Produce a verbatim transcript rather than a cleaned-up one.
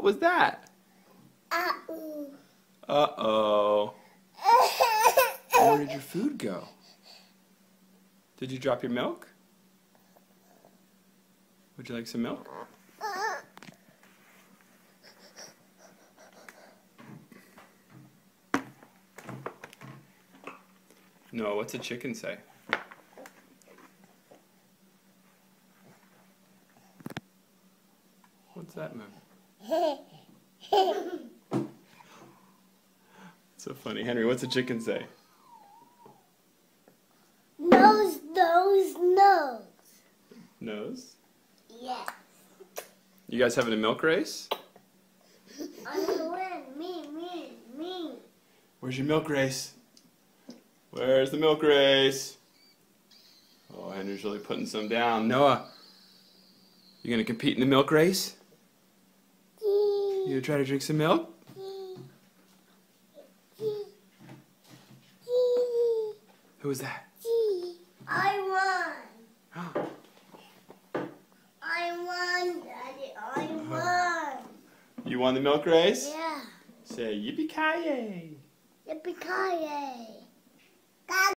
was that? Uh-oh. Uh-oh. Where did your food go? Did you drop your milk? Would you like some milk? No, what's a chicken say? What's that move? So funny. Henry, what's a chicken say? Nose, nose, nose. Nose? Yes. You guys having a milk race? I'm gonna win. Me, me, me. Where's your milk race? Where's the milk race? Oh, Henry's really putting some down. Noah, you gonna compete in the milk race? You gonna try to drink some milk? Who was that? I won. I won, Daddy. I won. You won the milk race? Yeah. Say yippee-ki-yay! Yippee-ki-yay.